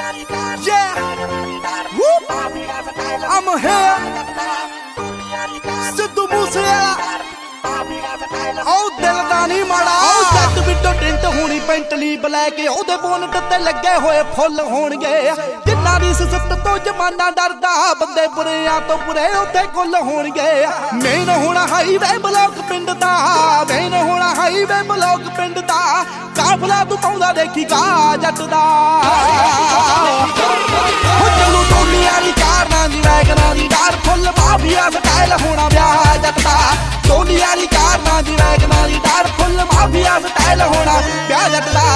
Yeah, whoop. I'm here. Sidhu Moosewala दिल दा नहीं माड़ा जट बिटो टिंट होनी पेंटली ब्लैक ओदे बोनट ते लगे होए फुल होणगे जिन्ना दी सिसत तो जमाना डरदा बंदे बुरेआं तो बुरे उत्थे कुल होणगे मेन होना हाईवे ब्लॉक पिंड दा मेन होना हाईवे ब्लॉक पिंड दा काफला तू पाउंदा देखी गा जट दा चलो टोलियां दी कारनां दी वैगनां दी डार फुल माफिया स्टाइल होना ब्याह जट दा टोलियां दी कारनां दी वैगनां दी डार फुल माफिया स्टाइल होना ब्याह जट दा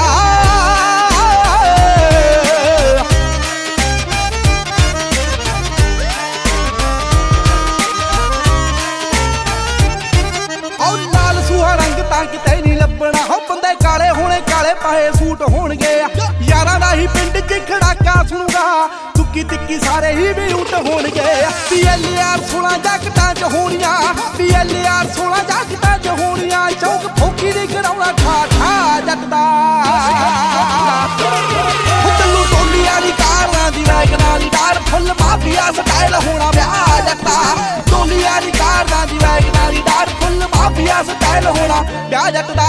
किते नहीं लभना हो बंदे काले होने काले पाए सूट होणगे यारां दा ही पिंड च खड़ाका सुणूगा तुक्की तिक्की सारे ही भी उठ होणगे PLR 16 जगटां च होणियां PLR 16 जगटां च होणियां चौक फौकी दी कराउणा ठा ठा जट दा चलू टोलियां दी कारनां दी वैगनां दी डार फुल माफिया स्टाइल होना ब्याह जट दा टोलियां दी कारनां दी वैगनां दी डार फुल माफिया स्टाइल होना ब्याह जट दा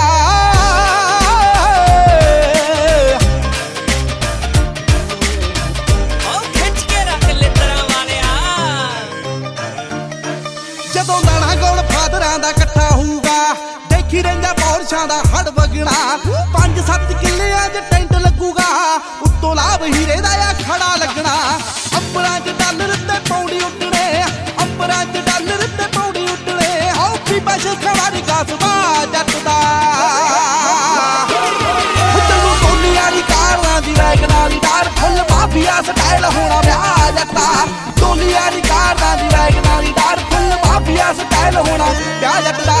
जदों दाना गोल फादरां दा कट्ठा होऊगा देखी रहिंदा पौरछां दा हड़ वगना 5-7 किल्लियां च टेंट लगूगा उत्तों लाभ हीरे दा या खड़ा लगना अंबरां च डॉलर ते पौंडी उड्डणे अंबरां च डॉलर ते पौंडी उड्डणे हो पीपा शेखां वर्गा सुभा जट दा चलू टोलियां दी कारनां दी वैगनां दी डार फुल माफिया स्टाइल होना ब्याह जट दा टोलियां दी कारनां दी वैगनां दी डार फुल माफिया स्टाइल होना ब्याह जट दा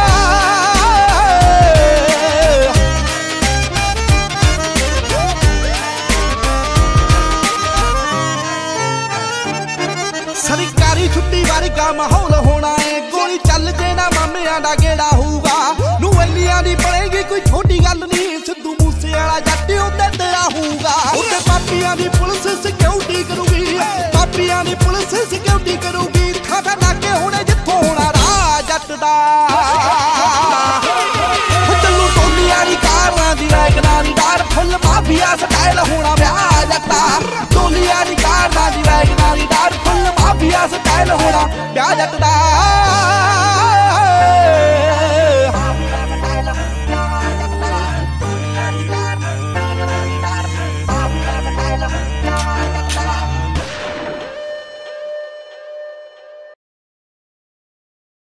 सरकारी छुट्टी वर्गा माहौल होना है गोली चल जे ना मामियां दा गेड़ा होऊगा नूएलियां दी पड़ेगी कोई छोटी गल नहीं सिद्धू मूसेवाला जट उत्ते तेरा होऊगा उत्ते पापियां दी पुलिस सिक्योरिटी करूगी पापियां दी पुलिस सिक्योरिटी करूगी खाता नाके होने जिथों होना राह जट दा चलू टोलियां दी कारनां दी वैगनां दी डार फुल माफिया स्टाइल होना ब्याह जट दा टोलियां दी कारनां दी वैगनां दी डार फुल माफिया स्टाइल होना ब्याह जट दा